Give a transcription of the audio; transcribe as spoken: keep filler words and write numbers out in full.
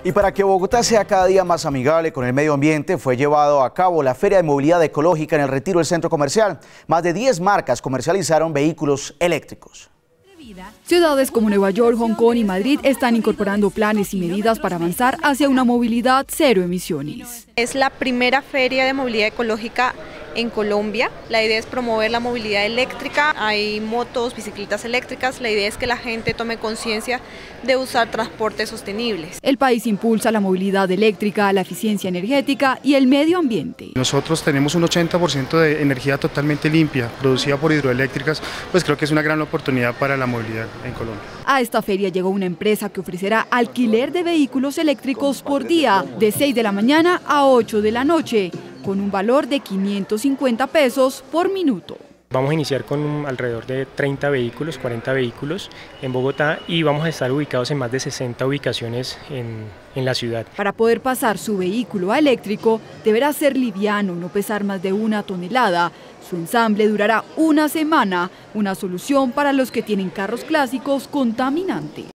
Y para que Bogotá sea cada día más amigable con el medio ambiente, fue llevado a cabo la Feria de Movilidad Ecológica en el Retiro del Centro Comercial. Más de diez marcas comercializaron vehículos eléctricos. Ciudades como Nueva York, Hong Kong y Madrid están incorporando planes y medidas para avanzar hacia una movilidad cero emisiones. Es la primera feria de movilidad ecológica en Colombia. La idea es promover la movilidad eléctrica. Hay motos, bicicletas eléctricas. La idea es que la gente tome conciencia de usar transportes sostenibles. El país impulsa la movilidad eléctrica, la eficiencia energética y el medio ambiente. Nosotros tenemos un ochenta por ciento de energía totalmente limpia, producida por hidroeléctricas, pues creo que es una gran oportunidad para la movilidad en Colombia. A esta feria llegó una empresa que ofrecerá alquiler de vehículos eléctricos por día, de seis de la mañana a ocho de la noche, con un valor de quinientos cincuenta pesos por minuto. Vamos a iniciar con alrededor de treinta vehículos, cuarenta vehículos en Bogotá y vamos a estar ubicados en más de sesenta ubicaciones en, en la ciudad. Para poder pasar su vehículo a eléctrico, deberá ser liviano, no pesar más de una tonelada. Su ensamble durará una semana, una solución para los que tienen carros clásicos contaminantes.